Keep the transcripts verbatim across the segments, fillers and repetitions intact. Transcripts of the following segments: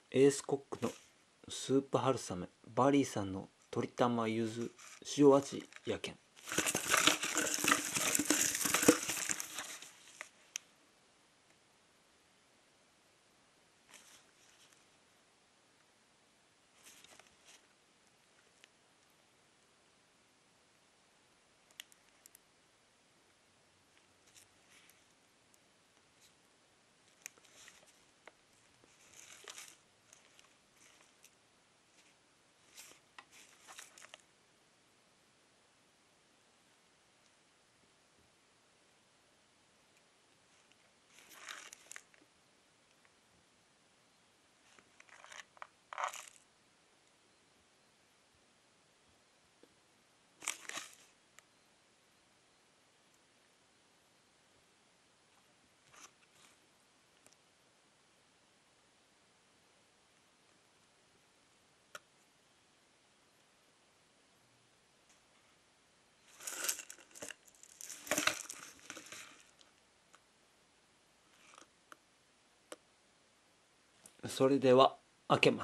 エースコックのスープ春雨、バリーさんの鶏玉ゆず塩味やけん。それでは開けます。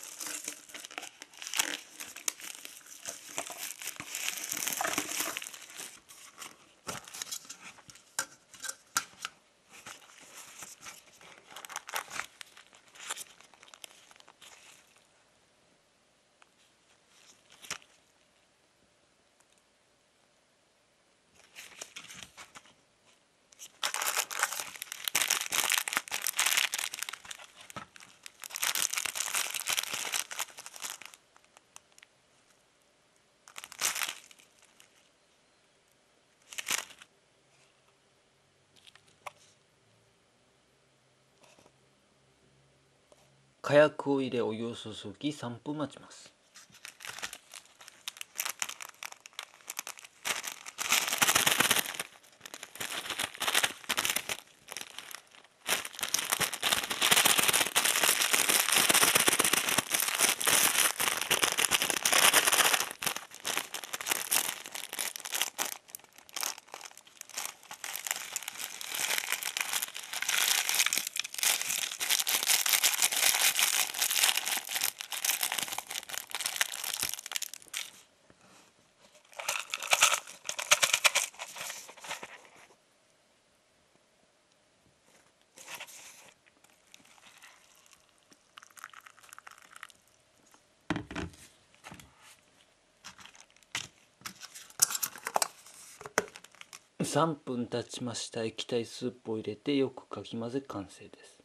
火薬を入れお湯を注ぎさんぷん待ちます。さんぷん経ちました。液体スープを入れてよくかき混ぜ完成です。